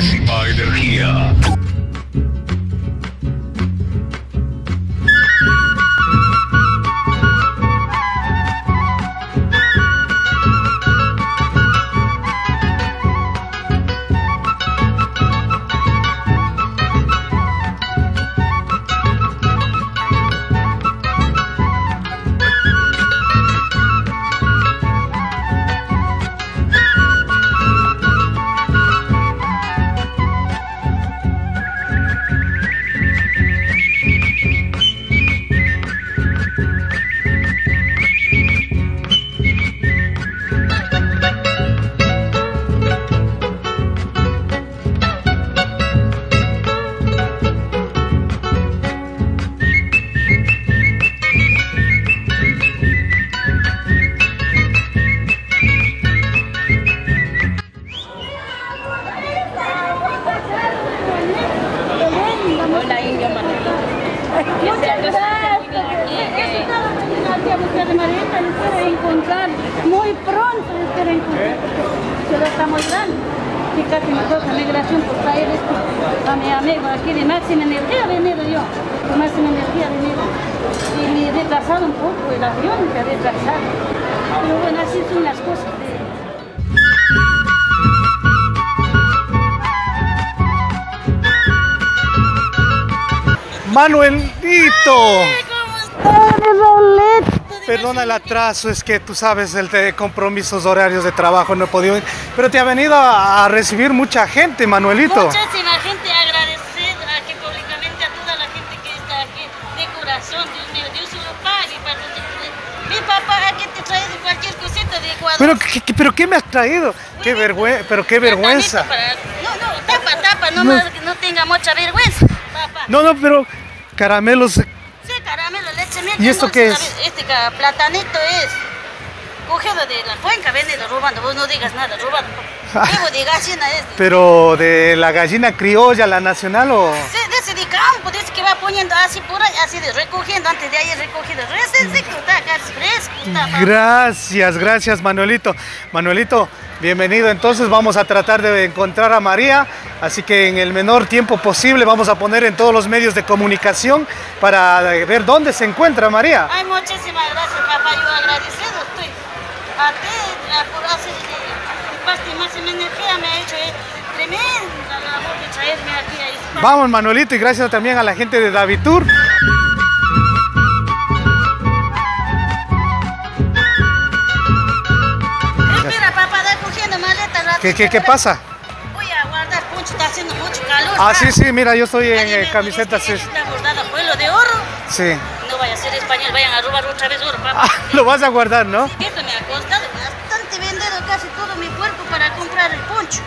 máxima energía. Muy pronto espero encontrar, porque la ciudad está muy grande y casi me toca migración por traer esto a mi amigo aquí de máxima energía. He venido yo, con máxima energía he venido y me he retrasado un poco, el avión se ha retrasado, pero bueno, así son las cosas Manuelito. Roleta. Perdona el atraso, es que tú sabes el de compromisos horarios de trabajo, no he podido ir, pero te ha venido a recibir mucha gente, Manuelito. Muchísima gente, agradecer aquí públicamente a toda la gente que está aquí de corazón. Dios mío, Dios se lo pague para mi papá aquí te trae de cualquier cosita de Ecuador. Pero ¿qué me has traído? Qué vergüenza, pero qué vergüenza. Tapa, no tenga mucha vergüenza, papá. No, pero caramelos. Caramelo, leche, miel. ¿Y esto qué es? Este platanito es cogido de la cuenca, venido robando. Vos no digas nada, robando. Huevo de gallina es. Pero de la gallina criolla, la nacional o. Sí, de ese de campo, dice que va poniendo así por ahí, así de recogiendo, antes de ayer recogido. Recién seco, está casi fresco. Gracias, Manuelito. Manuelito, bienvenido. Entonces vamos a tratar de encontrar a María, así que en el menor tiempo posible vamos a poner en todos los medios de comunicación para ver dónde se encuentra María. Ay, muchísimas gracias, papá. Yo agradecido estoy a ti por hacer parte máxima energía. Me ha hecho tremenda labor de traerme aquí a España. Vamos, Manuelito, y gracias también a la gente de Davitur. Espera, papá, da cogiendo maleta. ¿Qué pasa? Voy a guardar puncho, está haciendo mucho calor. Sí, mira, yo estoy en camiseta. Sí. Está guardada vuelo de oro. Sí. No vaya a ser español, vayan a robar otra vez oro, papá. Lo vas a guardar, ¿no? Sí, eso me ha costado bastante vendido casi todo mi cuerpo para comprar el poncho.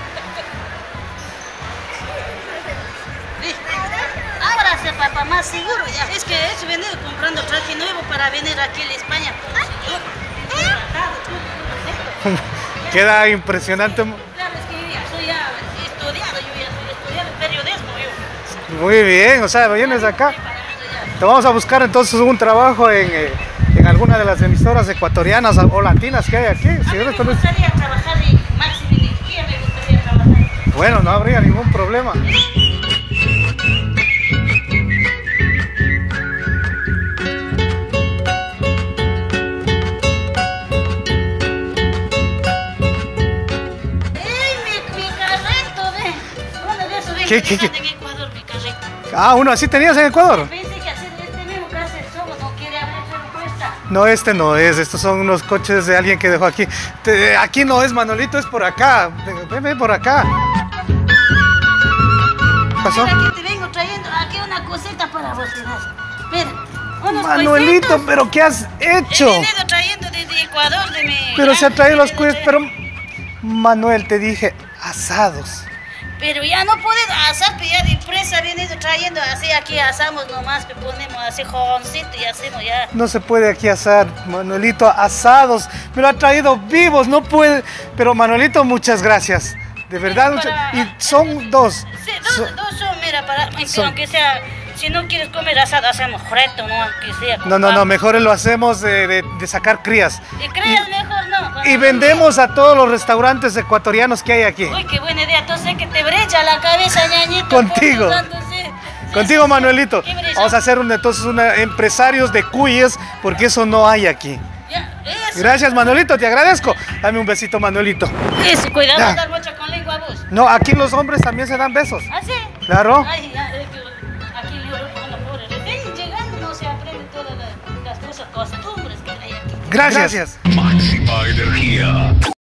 Sí. Ábrase, papá, más seguro ya. Es que he venido comprando traje nuevo para venir aquí a España. Queda impresionante. Claro, es que yo ya soy estudiado en periodismo. Muy bien, o sea, vienes acá. Te vamos a buscar entonces un trabajo en alguna de las emisoras ecuatorianas o latinas que hay aquí. A mí me gustaría trabajar en máxima energía, me gustaría trabajar. Bueno, no habría ningún problema. ¿Qué? En Ecuador, mi carrito. Uno así tenías en Ecuador. Pensé que hacer este mismo que hace el Sobo no quiere abrir, pero cuesta. No, este no es, estos son unos coches de alguien que dejó aquí. Aquí no es, Manolito, es por acá. Ven por acá. ¿Qué pasó? Mira, aquí te vengo trayendo aquí una cosita para vos. Mira, unos Manuelito, coisitos. ¿pero qué has hecho? He venido trayendo desde Ecuador, de mi... Pero se ha traído los cuellos, pero... Manuel, te dije, asados. Pero ya no puedo asar, pero ya de empresa he venido trayendo así, aquí asamos nomás, que ponemos así jovencito y hacemos ya. No se puede aquí asar, Manuelito, asados. Me lo ha traído vivos, no puede. Pero Manuelito, muchas gracias. De verdad, y son dos. Sí, dos son, mira, aunque sea, si no quieres comer asado, hacemos reto, ¿no? Aunque sea. No, mejor lo hacemos de sacar crías. ¿Y crías mejor no? y vendemos a todos los restaurantes ecuatorianos que hay aquí. Uy, qué buena idea. Entonces que te brecha la cabeza, ñañito. Contigo. Contigo, Manuelito. ¿Qué brecha? Vamos a hacer empresarios de cuyes, porque eso no hay aquí. Ya, eso. Gracias, Manuelito, te agradezco. Dame un besito, Manuelito. Eso, cuidado Ya. de dar bocha con lengua vos. No, aquí los hombres también se dan besos. ¿Ah, sí? Claro. Ay, aquí en Europa, bueno, pobre, recién llegando no se aprende todas las cosas, costumbres que hay aquí. Gracias. Máxima energía.